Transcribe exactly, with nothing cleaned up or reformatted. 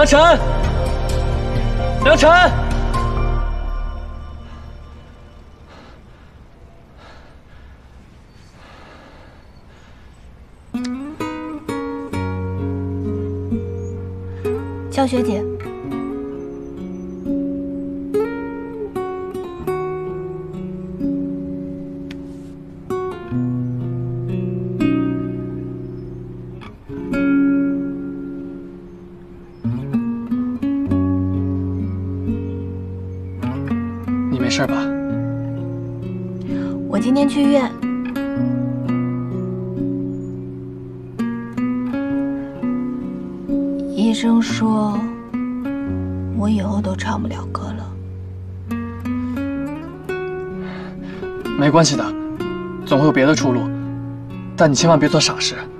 梁晨，梁晨， 肖学姐， 你没事吧？ 我今天去医院，医生说我以后都唱不了歌了。 没关系的，总会有别的出路。但你千万别做傻事。